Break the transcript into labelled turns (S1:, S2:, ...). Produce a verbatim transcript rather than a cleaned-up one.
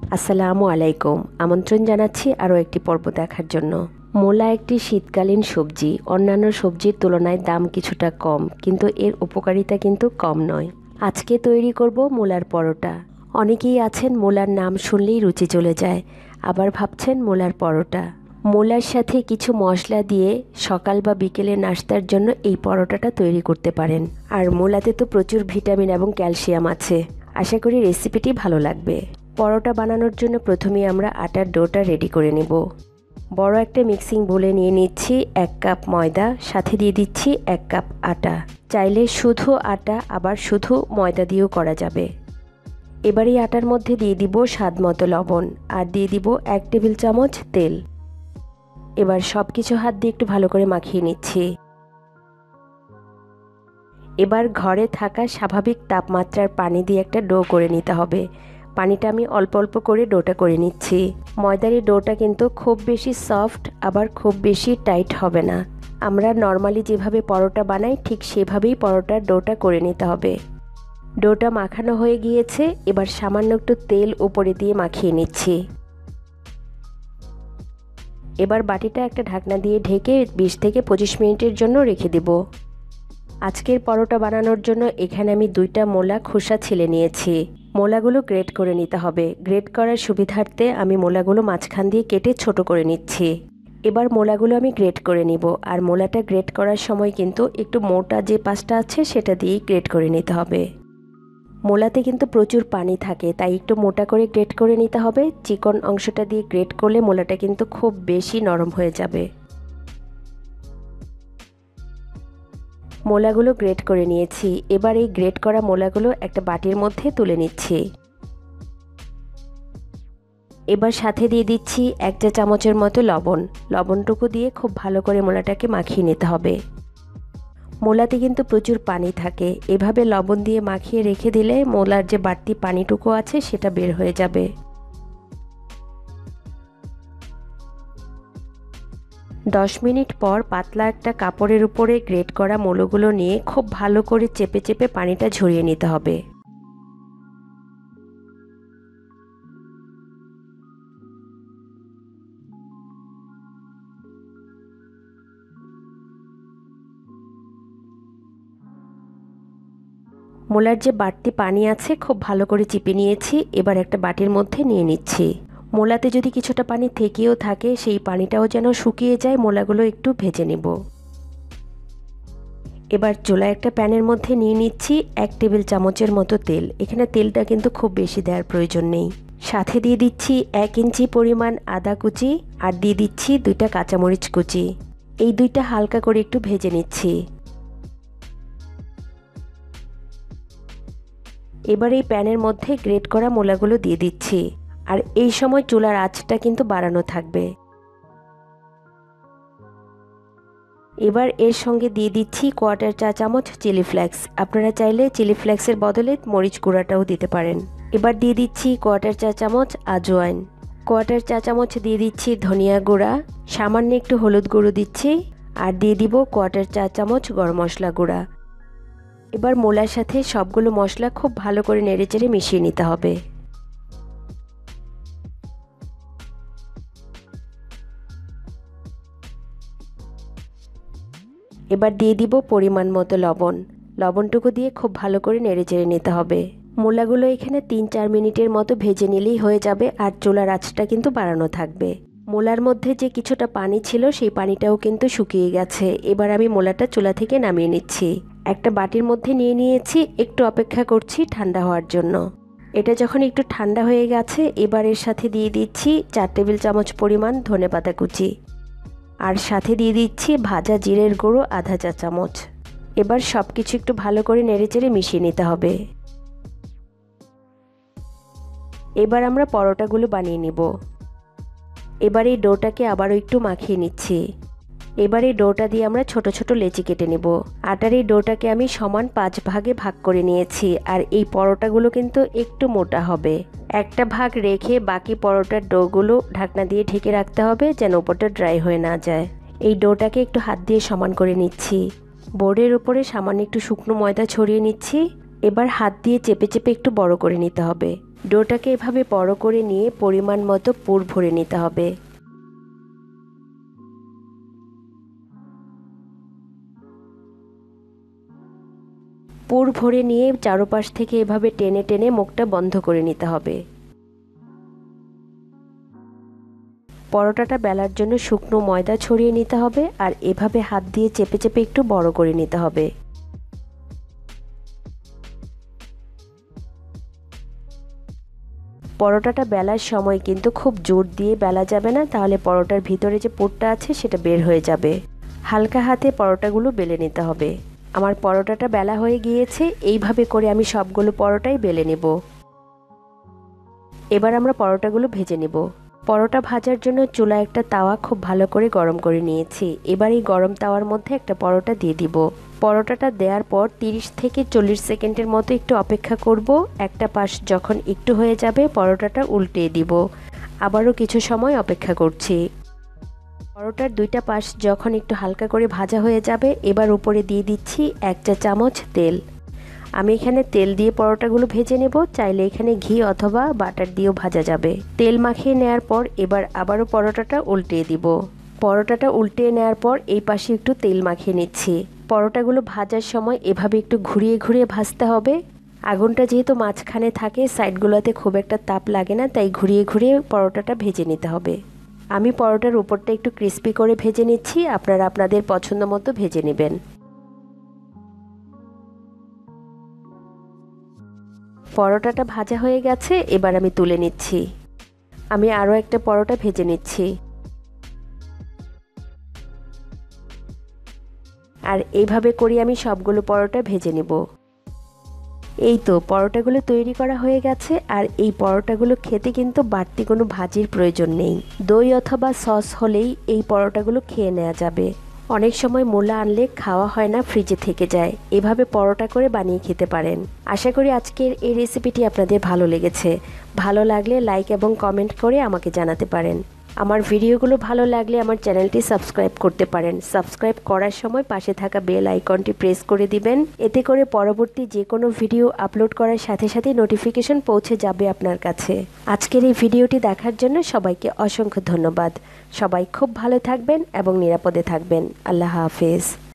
S1: আসসালামু আলাইকুম। আমন্ত্রণ জানাচ্ছি আরও একটি পর্ব দেখার জন্য। মূলা একটি শীতকালীন সবজি। অন্যান্য সবজির তুলনায় দাম কিছুটা কম, কিন্তু এর উপকারিতা কিন্তু কম নয়। আজকে তৈরি করব মূলার পরোটা। অনেকেই আছেন মূলার নাম শুনলেই রুচি চলে যায়, আবার ভাবছেন মূলার পরোটা। মূলার সাথে কিছু মশলা দিয়ে সকাল বা বিকেলে নাস্তার জন্য এই পরোটাটা তৈরি করতে পারেন। আর মূলাতে তো প্রচুর ভিটামিন এবং ক্যালসিয়াম আছে। আশা করি রেসিপিটি ভালো লাগবে। পরোটা বানানোর জন্য প্রথমেই আমরা আটার ডোটা রেডি করে নেব। বড় একটা মিক্সিং বোলে নিয়ে নিচ্ছি এক কাপ ময়দা, সাথে দিয়ে দিচ্ছি এক কাপ আটা। চাইলে শুধু আটা আবার শুধু ময়দা দিয়েও করা যাবে। এবার এই আটার মধ্যে দিয়ে দিব স্বাদ মতো লবণ আর দিয়ে দিব এক টেবিল চামচ তেল। এবার সব কিছু হাত দিয়ে একটু ভালো করে মাখিয়ে নিচ্ছি। এবার ঘরে থাকা স্বাভাবিক তাপমাত্রার পানি দিয়ে একটা ডো করে নিতে হবে। পানিটা আমি অল্প অল্প করে ডোটা করে নিচ্ছি। ময়দার এই ডোটা কিন্তু খুব বেশি সফট আবার খুব বেশি টাইট হবে না। আমরা নর্মালি যেভাবে পরোটা বানাই ঠিক সেভাবেই পরোটার ডোটা করে নিতে হবে। ডোটা মাখানো হয়ে গিয়েছে, এবার সামান্য একটু তেল উপরে দিয়ে মাখিয়ে নিচ্ছি। এবার বাটিটা একটা ঢাকনা দিয়ে ঢেকে বিশ থেকে পঁচিশ মিনিটের জন্য রেখে দেব। আজকের পরোটা বানানোর জন্য এখানে আমি দুইটা মূলা খোসা ছিলে নিয়েছি। মূলাগুলো গ্রেট করে নিতে হবে। গ্রেট করার সুবিধার্থে আমি মূলাগুলো মাঝখান দিয়ে কেটে ছোট করে নিচ্ছি। এবার মূলাগুলো আমি গ্রেট করে নিব। আর মূলাটা গ্রেট করার সময় কিন্তু একটু মোটা যে পাশটা আছে সেটা দিয়েই গ্রেট করে নিতে হবে। মূলাতে কিন্তু প্রচুর পানি থাকে, তাই একটু মোটা করে গ্রেট করে নিতে হবে। চিকন অংশটা দিয়ে গ্রেট করলে মূলাটা কিন্তু খুব বেশি নরম হয়ে যাবে। মূলাগুলো গ্রেট করে নিয়েছি। এবার এই গ্রেট করা মূলাগুলো একটা বাটির মধ্যে তুলে নিচ্ছি। এবার সাথে দিয়ে দিচ্ছি এক চা চামচের মতো লবণ। লবণটুকু দিয়ে খুব ভালো করে মূলাটাকে মাখিয়ে নিতে হবে। মূলাতে কিন্তু প্রচুর পানি থাকে, এভাবে লবণ দিয়ে মাখিয়ে রেখে দিলে মূলার যে বাড়তি পানিটুকু আছে সেটা বের হয়ে যাবে। দশ মিনিট পর পাতলা একটা কাপড়ের উপরে গ্রেট করা মূলগুলো নিয়ে খুব ভালো করে চেপে চেপে পানিটা ঝরিয়ে নিতে হবে। মূলার যে বাড়তি পানি আছে খুব ভালো করে চিপে নিয়েছি। এবার একটা বাটির মধ্যে নিয়ে নিচ্ছি। মূলাতে যদি কিছুটা পানি থেকেও থাকে সেই পানিটাও যেন শুকিয়ে যায়, মূলাগুলো একটু ভেজে নেব। এবার চুলায় একটা প্যানের মধ্যে নিয়ে নিচ্ছি এক টেবিল চামচের মতো তেল। এখানে তেলটা কিন্তু খুব বেশি দেওয়ার প্রয়োজন নেই। সাথে দিয়ে দিচ্ছি এক ইঞ্চি পরিমাণ আদা কুচি আর দিয়ে দিচ্ছি দুইটা কাঁচামরিচ কুচি। এই দুইটা হালকা করে একটু ভেজে নিচ্ছি। এবার এই প্যানের মধ্যে গ্রেট করা মূলাগুলো দিয়ে দিচ্ছি। আর এই সময় চুলার আঁচটা কিন্তু বাড়ানো থাকবে। এবার এর সঙ্গে দিয়ে দিচ্ছি কোয়ার্টার চা চামচ চিলি ফ্লেক্স। আপনারা চাইলে চিলি ফ্লেক্সের বদলে মরিচ গুঁড়াটাও দিতে পারেন। এবার দিয়ে দিচ্ছি কোয়ার্টার চা চামচ আজওয়াইন। কোয়ার্টার চা চামচ দিয়ে দিচ্ছি ধনিয়া গুঁড়া। সামান্য একটু হলুদ গুঁড়ো দিচ্ছি আর দিয়ে দিব কোয়ার্টার চা চামচ গরম মশলা গুঁড়া। এবার মূলার সাথে সবগুলো মশলা খুব ভালো করে নেড়েচেড়ে মিশিয়ে নিতে হবে। এবার দিয়ে দিব পরিমাণ মতো লবণ। লবণটুকু দিয়ে খুব ভালো করে নেড়েচেড়ে নিতে হবে। মূলাগুলো এখানে তিন চার মিনিটের মতো ভেজে নিলেই হয়ে যাবে, আর চুলার আঁচটা কিন্তু বাড়ানো থাকবে। মূলার মধ্যে যে কিছুটা পানি ছিল সেই পানিটাও কিন্তু শুকিয়ে গেছে। এবার আমি মূলাটা চুলা থেকে নামিয়ে নিচ্ছি। একটা বাটির মধ্যে নিয়ে নিয়েছি, একটু অপেক্ষা করছি ঠান্ডা হওয়ার জন্য। এটা যখন একটু ঠান্ডা হয়ে গেছে এবার এর সাথে দিয়ে দিচ্ছি চার টেবিল চামচ পরিমাণ ধনেপাতা কুচি আর সাথে দিয়ে দিচ্ছি ভাজা জিরের গুঁড়ো আধা চা চামচ। এবার সব কিছু একটু ভালো করে নেড়েচেড়ে মিশিয়ে নিতে হবে। এবার আমরা পরোটাগুলো বানিয়ে নেব। এবার এই ডোটাকে আবারও একটু মাখিয়ে নিচ্ছি। এবার এই ডোটা দিয়ে আমরা ছোট ছোট লেচি কেটে নেব। আটার এই ডোটাকে আমি সমান পাঁচ ভাগে ভাগ করে নিয়েছি। আর এই পরোটাগুলো কিন্তু একটু মোটা হবে। একটা ভাগ রেখে বাকি পরোটার ডোগুলো ঢাকনা দিয়ে ঢেকে রাখতে হবে যেন উপরটা ড্রাই হয়ে না যায়। এই ডোটাকে একটু হাত দিয়ে সমান করে নিচ্ছি। বোর্ডের উপরে সামান্য একটু শুকনো ময়দা ছড়িয়ে নিচ্ছি। এবার হাত দিয়ে চেপে চেপে একটু বড় করে নিতে হবে। ডোটাকে এভাবে বড় করে নিয়ে পরিমাণ মতো পুর ভরে নিতে হবে। পুর ভরে নিয়ে চারপাশ থেকে এভাবে টেনে টেনে মুখটা বন্ধ করে নিতে হবে। পরোটাটা বেলার জন্য শুকনো ময়দা ছড়িয়ে নিতে হবে আর এভাবে হাত দিয়ে চেপে চেপে একটু বড় করে নিতে হবে। পরোটাটা বেলার সময় কিন্তু খুব জোর দিয়ে বেলা যাবে না, তাহলে পরোটার ভিতরে যে পুরটা আছে সেটা বের হয়ে যাবে। হালকা হাতে পরোটাগুলো বেলে নিতে হবে। আমার পরোটাটা বেলা হয়ে গিয়েছে। এইভাবে করে আমি সবগুলো পরোটাই বেলে নেব। এবার আমরা পরোটাগুলো ভেজে নেব। পরোটা ভাজার জন্য চুলায় একটা তাওয়া খুব ভালো করে গরম করে নিয়েছি। এবার এই গরম তাওয়ার মধ্যে একটা পরোটা দিয়ে দিব। পরোটাটা দেওয়ার পর তিরিশ থেকে চল্লিশ সেকেন্ডের মতো একটু অপেক্ষা করব। একটা পাশ যখন একটু হয়ে যাবে পরোটাটা উল্টে দিব। আবারও কিছু সময় অপেক্ষা করছি। পরোটার দুইটা পাশ যখন একটু হালকা করে ভাজা হয়ে যাবে এবার উপরে দিয়ে দিচ্ছি এক চা চামচ তেল। আমি এখানে তেল দিয়ে পরোটাগুলো ভেজে নেব, চাইলে এখানে ঘি অথবা বাটার দিয়েও ভাজা যাবে। তেল মাখিয়ে নেওয়ার পর এবার আবারও পরোটাটা উল্টিয়ে দিব। পরোটাটা উল্টিয়ে নেওয়ার পর এই পাশে একটু তেল মাখিয়ে নিচ্ছি। পরোটাগুলো ভাজার সময় এভাবে একটু ঘুরিয়ে ঘুরিয়ে ভাজতে হবে। আগুনটা যেহেতু মাঝখানে থাকে সাইডগুলোতে খুব একটা তাপ লাগে না, তাই ঘুরিয়ে ঘুরিয়ে পরোটাটা ভেজে নিতে হবে। আমি পরোটার উপরটা একটু ক্রিস্পি করে ভেজে নিচ্ছি, আপনারা আপনাদের পছন্দ মতো ভেজে নেবেন। পরোটাটা ভাজা হয়ে গেছে, এবার আমি তুলে নিচ্ছি। আমি আরও একটা পরোটা ভেজে নিচ্ছি। আর এইভাবে করে আমি সবগুলো পরোটা ভেজে নেব। এই তো পরোটাগুলো তৈরি করা হয়ে গেছে। আর এই পরোটাগুলো খেতে কিন্তু বাড়তি কোনো ভাজির প্রয়োজন নেই। দই অথবা সস হলেই এই পরোটাগুলো খেয়ে নেওয়া যাবে। অনেক সময় মূলা আনলে খাওয়া হয় না, ফ্রিজে থেকে যায়। এভাবে পরোটা করে বানিয়ে খেতে পারেন। আশা করি আজকের এই রেসিপিটি আপনাদের ভালো লেগেছে। ভালো লাগলে লাইক এবং কমেন্ট করে আমাকে জানাতে পারেন। আমার ভিডিওগুলো ভালো লাগলে আমার চ্যানেলটি সাবস্ক্রাইব করতে পারেন। সাবস্ক্রাইব করার সময় পাশে থাকা বেল আইকনটি প্রেস করে দিবেন। এতে করে পরবর্তী যে কোনো ভিডিও আপলোড করার সাথে সাথে নোটিফিকেশন পৌঁছে যাবে আপনার কাছে। আজকের এই ভিডিওটি দেখার জন্য সবাইকে অসংখ্য ধন্যবাদ। সবাই খুব ভালো থাকবেন এবং নিরাপদে থাকবেন। আল্লাহ হাফেজ।